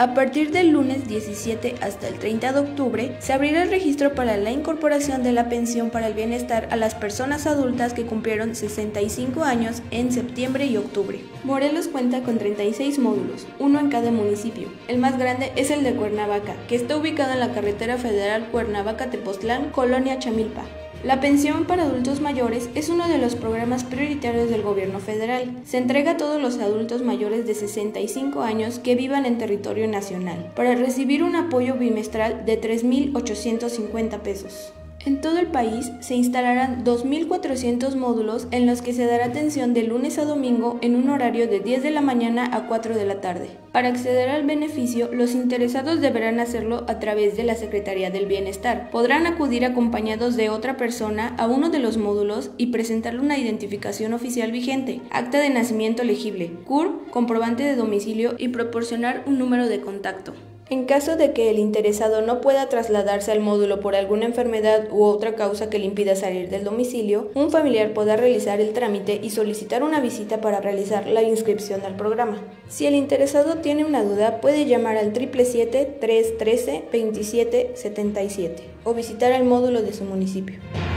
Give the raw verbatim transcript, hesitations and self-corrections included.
A partir del lunes diecisiete hasta el treinta de octubre, se abrirá el registro para la incorporación de la pensión para el bienestar a las personas adultas que cumplieron sesenta y cinco años en septiembre y octubre. Morelos cuenta con treinta y seis módulos, uno en cada municipio. El más grande es el de Cuernavaca, que está ubicado en la carretera federal Cuernavaca-Tepoztlán, Colonia Chamilpa. La pensión para adultos mayores es uno de los programas prioritarios del gobierno federal. Se entrega a todos los adultos mayores de sesenta y cinco años que vivan en territorio nacional, para recibir un apoyo bimestral de tres mil ochocientos cincuenta pesos. En todo el país se instalarán dos mil cuatrocientos módulos en los que se dará atención de lunes a domingo en un horario de diez de la mañana a cuatro de la tarde. Para acceder al beneficio, los interesados deberán hacerlo a través de la Secretaría del Bienestar. Podrán acudir acompañados de otra persona a uno de los módulos y presentarle una identificación oficial vigente, acta de nacimiento legible, C U R, comprobante de domicilio y proporcionar un número de contacto. En caso de que el interesado no pueda trasladarse al módulo por alguna enfermedad u otra causa que le impida salir del domicilio, un familiar podrá realizar el trámite y solicitar una visita para realizar la inscripción al programa. Si el interesado tiene una duda, puede llamar al siete siete siete, tres uno tres, dos siete siete siete o visitar el módulo de su municipio.